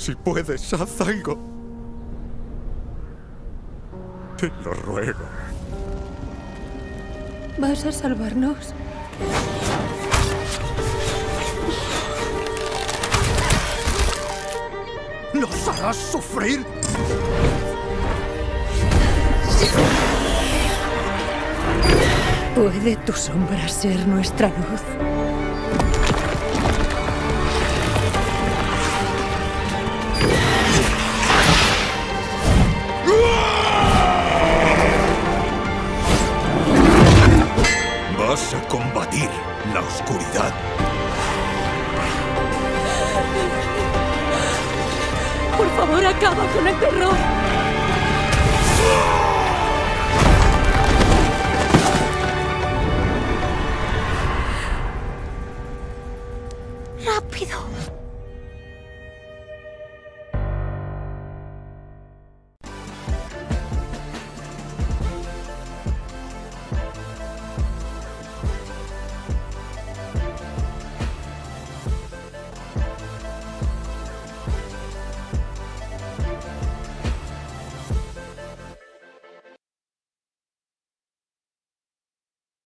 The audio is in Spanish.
Si puedes, haz algo. Te lo ruego. ¿Vas a salvarnos? ¿Los harás sufrir? ¿Puede tu sombra ser nuestra luz? Vas a combatir la oscuridad. Por favor, acaba con el terror. ¡Rápido!